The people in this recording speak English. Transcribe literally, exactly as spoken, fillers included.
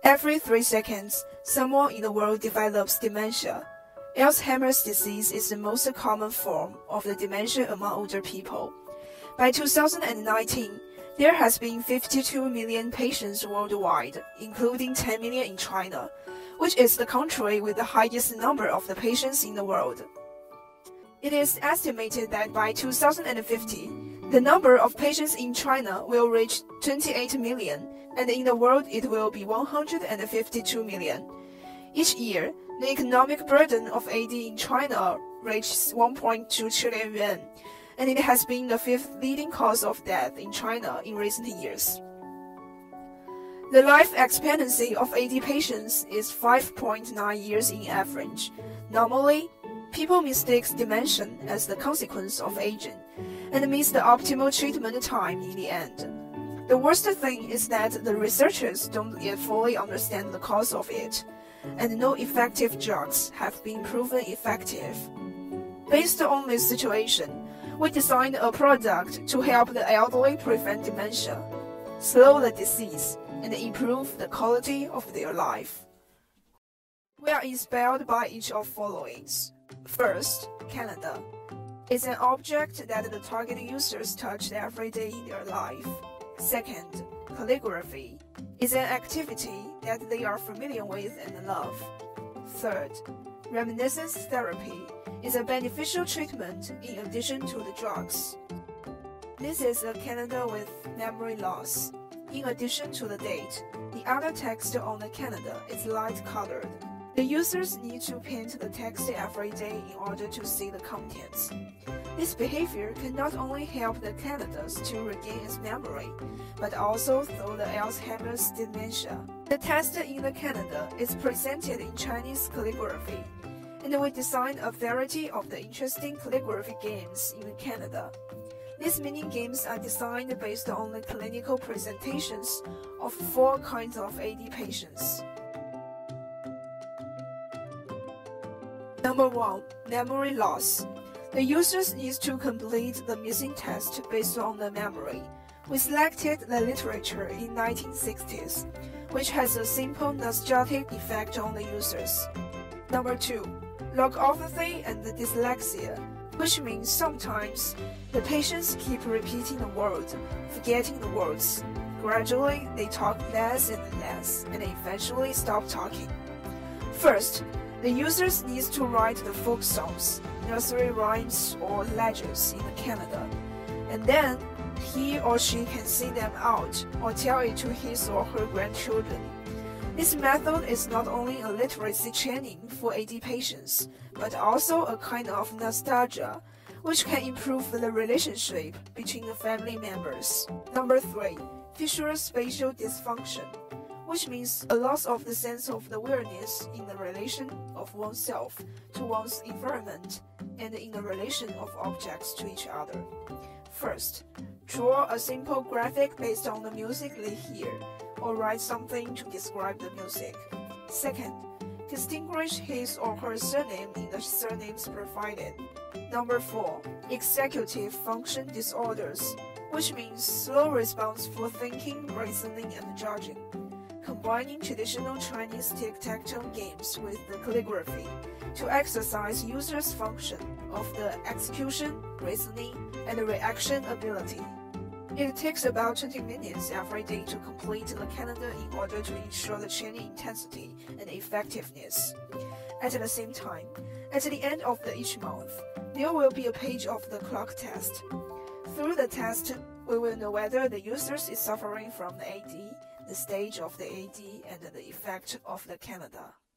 Every three seconds, someone in the world develops dementia. Alzheimer's disease is the most common form of the dementia among older people. By two thousand nineteen, there has been fifty-two million patients worldwide, including ten million in China, which is the country with the highest number of the patients in the world. It is estimated that by two thousand fifty, the number of patients in China will reach twenty-eight million, and in the world it will be one hundred fifty-two million. Each year, the economic burden of A D in China reaches one point two trillion yuan, and it has been the fifth leading cause of death in China in recent years. The life expectancy of A D patients is five point nine years in average. Normally, people mistake dementia as the consequence of aging, and miss the optimal treatment time in the end. The worst thing is that the researchers don't yet fully understand the cause of it, and no effective drugs have been proven effective. Based on this situation, we designed a product to help the elderly prevent dementia, slow the disease, and improve the quality of their life. We are inspired by each of followings. First, Canada. It's an object that the target users touch every day in their life. Second, calligraphy. It's an activity that they are familiar with and love. Third, reminiscence therapy is a beneficial treatment in addition to the drugs. This is a calendar with memory loss. In addition to the date, the other text on the calendar is light-colored. The users need to paint the text every day in order to see the contents. This behavior can not only help the calendars to regain its memory, but also through the Alzheimer's dementia. The text in the calendar is presented in Chinese calligraphy, and we designed a variety of the interesting calligraphy games in Canada. These mini games are designed based on the clinical presentations of four kinds of A D patients. Number one, memory loss. The users need to complete the missing test based on the memory. We selected the literature in nineteen sixties, which has a simple nostalgic effect on the users. Number two, logopathy and dyslexia, which means sometimes the patients keep repeating the word, forgetting the words. Gradually, they talk less and less, and eventually stop talking. First, the users need to write the folk songs, nursery rhymes, or legends in the calendar, and then he or she can sing them out or tell it to his or her grandchildren. This method is not only a literacy training for A D patients, but also a kind of nostalgia, which can improve the relationship between the family members. Number three, visual spatial dysfunction, which means a loss of the sense of the awareness in the relation of oneself to one's environment and in the relation of objects to each other. First, draw a simple graphic based on the music they hear, or write something to describe the music. Second, distinguish his or her surname in the surnames provided. Number four, executive function disorders, which means slow response for thinking, reasoning, and judging. Combining traditional Chinese tic-tac-toe games with the calligraphy to exercise users' function of the execution, reasoning, and reaction ability. It takes about twenty minutes every day to complete the calendar in order to ensure the training intensity and effectiveness. At the same time, at the end of the each month, there will be a page of the clock test. Through the test, we will know whether the user is suffering from the A D, the stage of the A D, and the effect of the calendar.